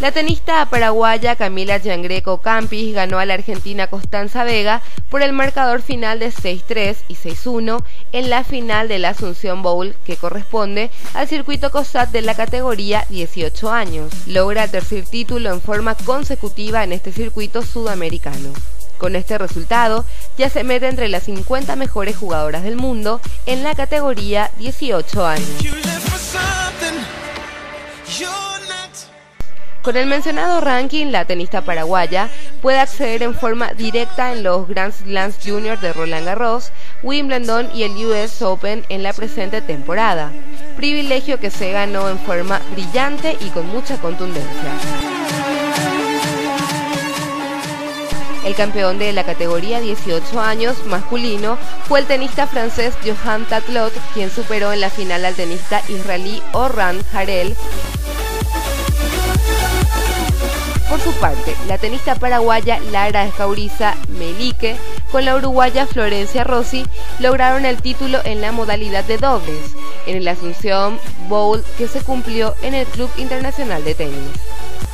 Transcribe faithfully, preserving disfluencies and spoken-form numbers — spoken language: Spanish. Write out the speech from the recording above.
La tenista paraguaya Camila Giangreco Campis ganó a la argentina Constanza Vega por el marcador final de seis tres y seis uno en la final del Asunción Bowl, que corresponde al circuito COSAT de la categoría dieciocho años. Logra el tercer título en forma consecutiva en este circuito sudamericano. Con este resultado, ya se mete entre las cincuenta mejores jugadoras del mundo en la categoría dieciocho años. Con el mencionado ranking, la tenista paraguaya puede acceder en forma directa en los Grand Slams Junior de Roland Garros, Wimbledon y el U S Open en la presente temporada, privilegio que se ganó en forma brillante y con mucha contundencia. El campeón de la categoría dieciocho años masculino fue el tenista francés Johan Tatlot, quien superó en la final al tenista israelí Oran Harel. Por su parte, la tenista paraguaya Lara Escauriza Melique con la uruguaya Florencia Rossi lograron el título en la modalidad de dobles, en el Asunción Bowl que se cumplió en el Club Internacional de Tenis.